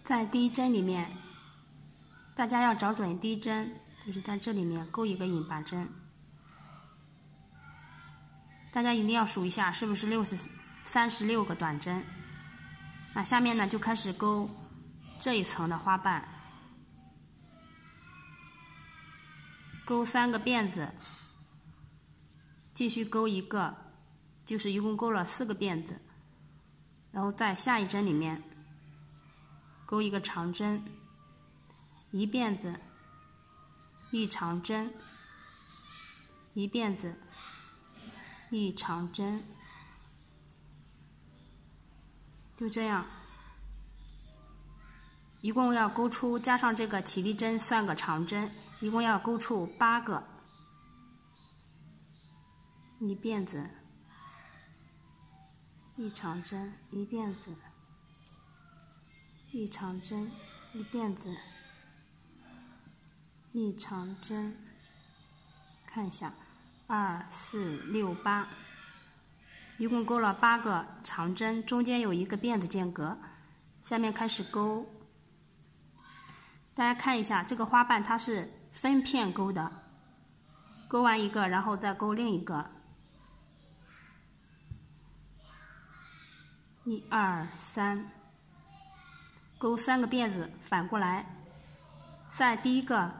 在第一针里面，大家要找准第一针，就是在这里面钩一个引拔针。大家一定要数一下，是不是36个短针？那下面呢就开始钩这一层的花瓣，钩3个辫子，继续钩一个，就是一共钩了4个辫子。然后在下一针里面钩一个长针，1辫子，1长针，1辫子，1长针，就这样，一共要钩出，加上这个起立针算个长针，一共要钩出8个。1辫子，1长针，1辫子，1长针，1辫子，1长针，看一下，2、4、6、8，一共钩了8个长针，中间有1个辫子间隔。下面开始钩，大家看一下这个花瓣它是分片钩的，钩完一个，然后再钩另一个。1、2、3，钩3个辫子，反过来，在第一个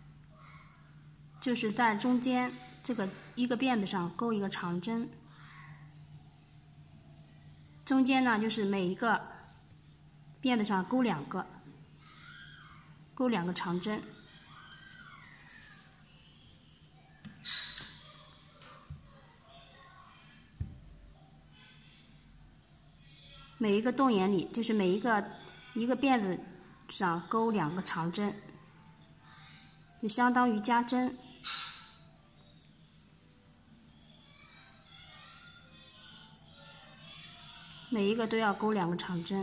就是在中间这个1个辫子上钩一个长针，中间呢就是每一个辫子上钩2个，钩2个长针。每一个洞眼里，就是每一个辫子上钩2个长针，就相当于加针。每一个都要钩2个长针。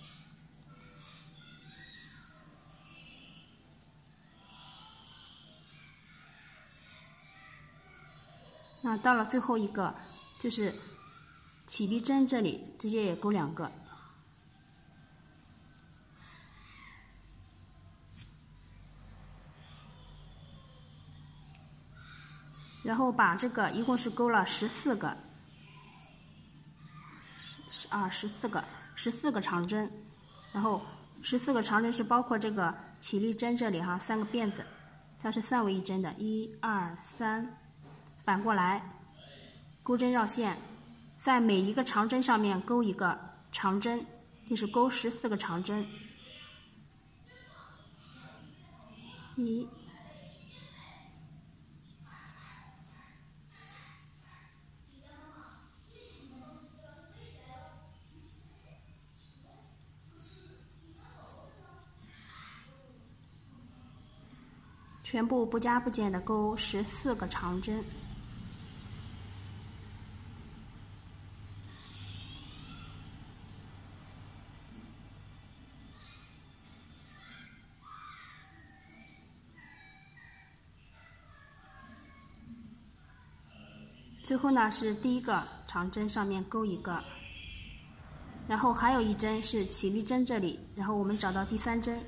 那到了最后一个，就是起立针这里直接也钩2个，然后把这个一共是钩了14个，14个长针，然后14个长针是包括这个起立针这里哈3个辫子，它是算为一针的，1、2、3，反过来钩针绕线。在每一个长针上面钩一个长针，就是钩14个长针。1、全部不加不减的钩14个长针。最后呢是第一个长针上面钩一个，然后还有一针是起立针这里，然后我们找到第3针，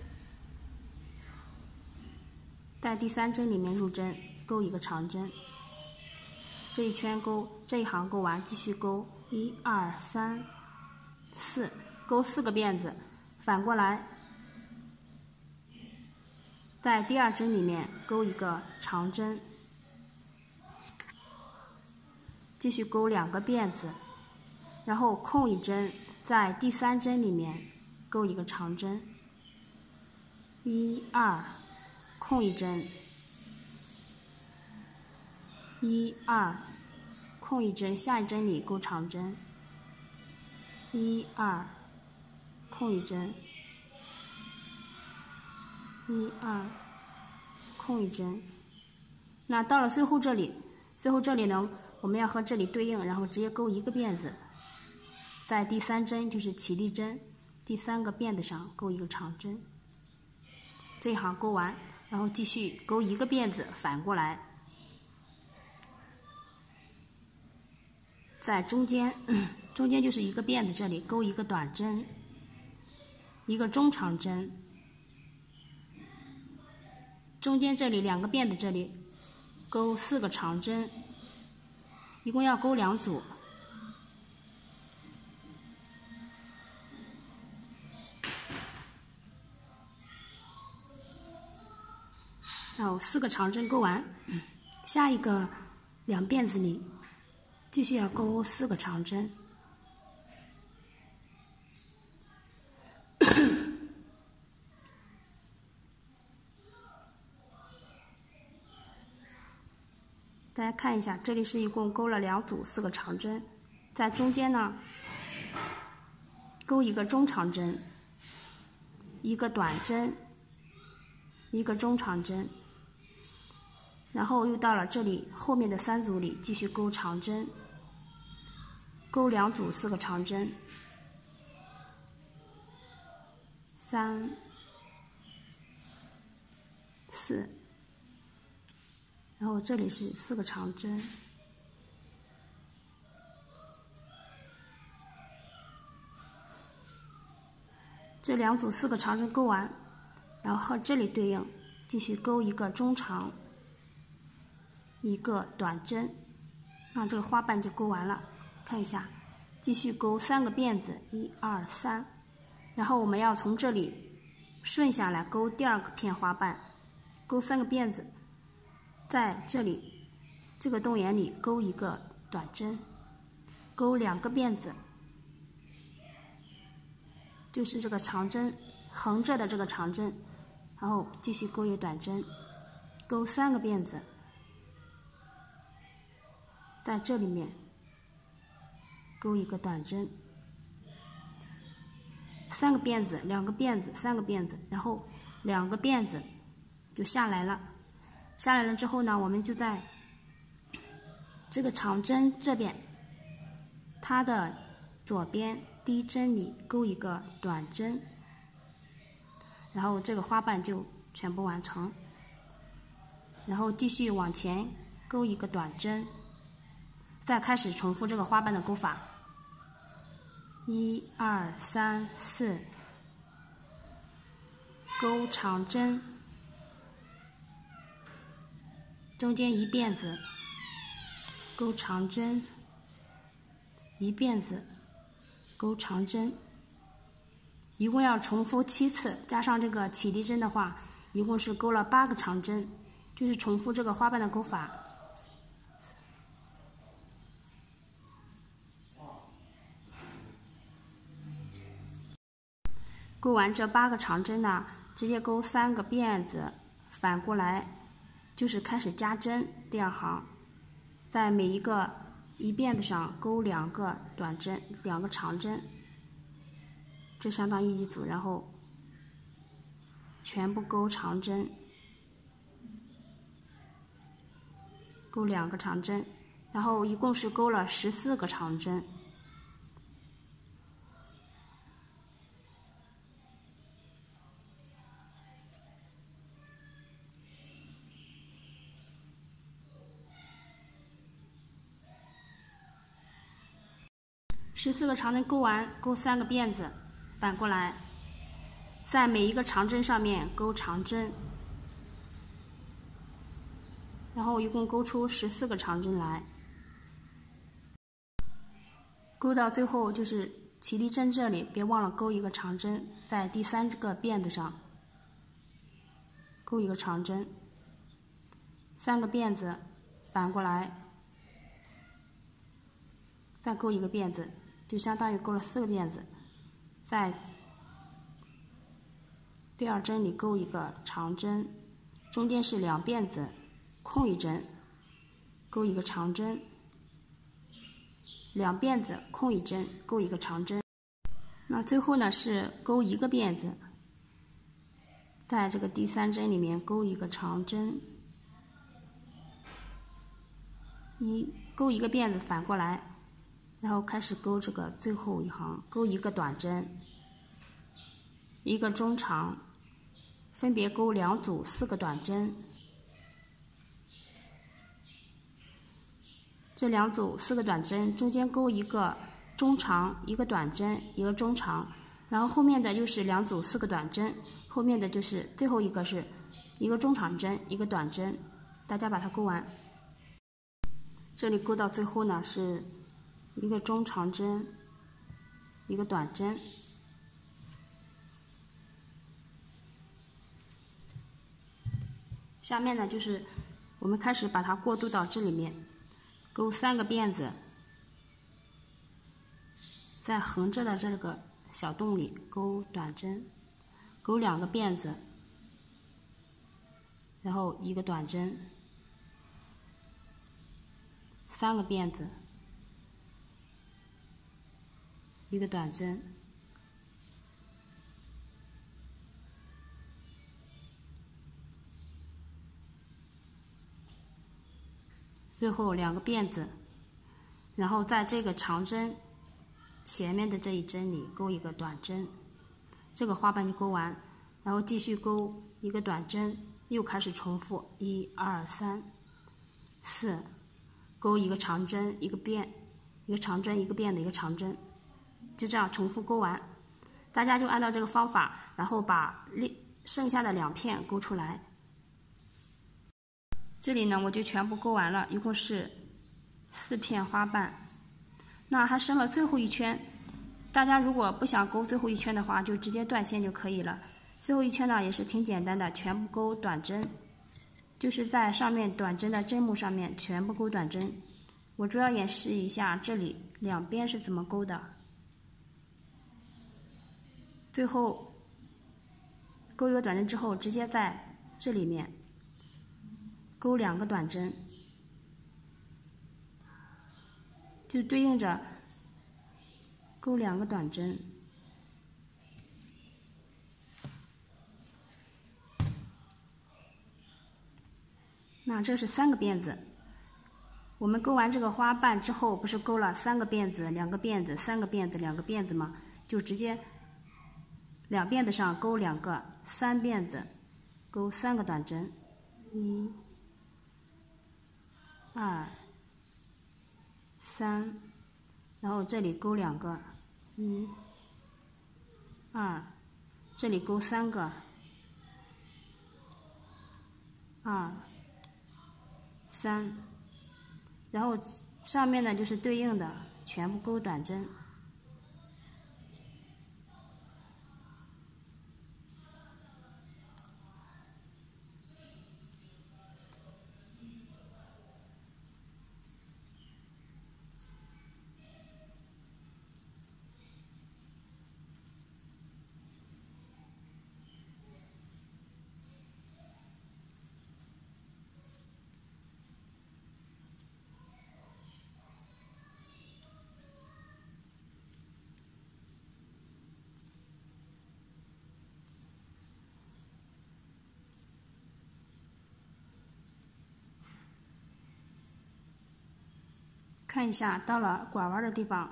在第3针里面入针，钩一个长针，这一圈钩，这一行钩完继续钩1、2、3、4，钩4个辫子，反过来在第2针里面钩一个长针，继续钩2个辫子，然后空一针，在第3针里面钩一个长针，1、2，空一针，1、2，空一针，下一针里钩长针，1、2，空一针，1、2，空一针。那到了最后这里呢，我们要和这里对应，然后直接钩1个辫子，在第3针就是起立针第3个辫子上钩一个长针，这一行钩完，然后继续钩1个辫子，反过来，在中间就是1个辫子这里钩1个短针， 一个中长针，中间这里2个辫子这里钩4个长针，一共要钩2组。然后4个长针钩完，下一个2辫子里继续要钩4个长针。大家看一下，这里是一共钩了2组4个长针，在中间呢钩一个中长针，一个短针，一个中长针，然后又到了这里后面的3组里继续钩长针，钩2组4个长针，3、4。然后这里是4个长针，这2组4个长针钩完，然后和这里对应，继续钩一个中长，一个短针，那这个花瓣就钩完了。看一下，继续钩3个辫子，1、2、3，然后我们要从这里顺下来钩第2个片花瓣，钩3个辫子。在这里这个洞眼里钩一个短针，钩2个辫子，就是这个长针横着的这个长针，然后继续钩一个短针，钩3个辫子，在这里面钩一个短针，3个辫子2个辫子3个辫子，然后2个辫子就下来了。下来了之后呢，我们就在这个长针这边，它的左边第1针里钩一个短针，然后这个花瓣就全部完成。然后继续往前钩一个短针，再开始重复这个花瓣的钩法。1、2、3、4，钩长针，中间1辫子，钩长针，1辫子，钩长针，一共要重复7次，加上这个起立针的话，一共是钩了8个长针，就是重复这个花瓣的钩法。钩完这8个长针呢，直接钩3个辫子，反过来就是开始加针。第2行，在每一个1辫子上钩2个短针，2个长针，这相当于1组，然后全部钩长针，钩2个长针，然后一共是钩了14个长针。14个长针钩完，钩3个辫子，反过来，在每一个长针上面钩长针，然后一共钩出14个长针来。钩到最后就是起立针这里，别忘了钩一个长针，在第3个辫子上钩一个长针，3个辫子，反过来，再钩一个辫子。就相当于钩了4个辫子，在第2针里钩一个长针，中间是2辫子，空1针，钩一个长针，2辫子空1针，钩一个长针。那最后呢是钩1个辫子，在这个第3针里面钩一个长针，钩一个辫子反过来。然后开始钩这个最后一行，钩1个短针，1个中长，分别钩2组4个短针，这2组4个短针中间钩1个中长，1个短针，1个中长， 然后后面的又是2组4个短针，后面的就是最后一个是一个中长针，一个短针，大家把它钩完。这里钩到最后呢是一个中长针，一个短针。下面呢就是我们开始把它过渡到这里面，钩3个辫子，在横着的这个小洞里钩短针，钩2个辫子，然后1个短针，3个辫子，1个短针，最后2个辫子，然后在这个长针前面的这一针里钩1个短针，这个花瓣就钩完，然后继续钩1个短针，又开始重复1、2、3、4，钩1个长针，一个辫，一个长针，一个辫子，一个长针，就这样重复钩完。大家就按照这个方法，然后把剩下的2片钩出来。这里呢我就全部钩完了，一共是4片花瓣。那还剩了最后一圈，大家如果不想钩最后一圈的话，就直接断线就可以了。最后一圈呢也是挺简单的，全部钩短针，就是在上面短针的针目上面全部钩短针。我主要演示一下这里2边是怎么钩的。最后钩1个短针之后，直接在这里面钩2个短针，就对应着钩2个短针。那这是3个辫子。我们钩完这个花瓣之后，不是钩了3个辫子、2个辫子、3个辫子、2个辫子吗？就直接2辫子上钩2个，3辫子钩3个短针，1、2、3，然后这里钩2个，1、2，这里钩3个，2、3，然后上面呢就是对应的全部钩短针。看一下，到了拐弯的地方，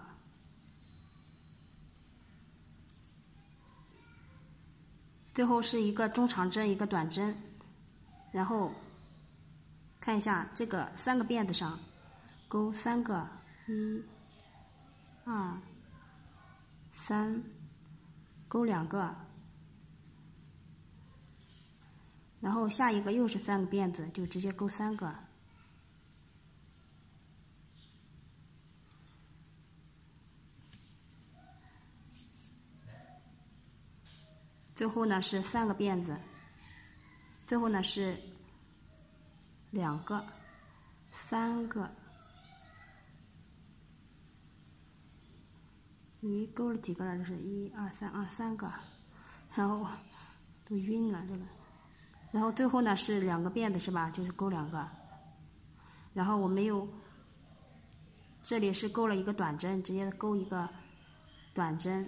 最后是一个中长针，一个短针，然后看一下这个3个辫子上钩3个，1、2、3，钩2个，然后下一个又是3个辫子，就直接钩3个。最后呢是3个辫子，最后呢是2个、3个，钩了几个了？这是1、2、3啊，3个，然后都晕了这个。然后最后呢是2个辫子是吧？就是钩2个，然后我们又这里是钩了1个短针，直接钩1个短针。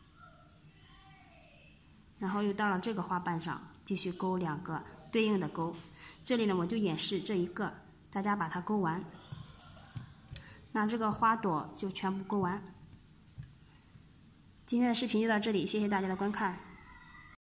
然后又到了这个花瓣上，继续钩2个对应的钩。这里呢，我就演示这一个，大家把它钩完。那这个花朵就全部钩完。今天的视频就到这里，谢谢大家的观看。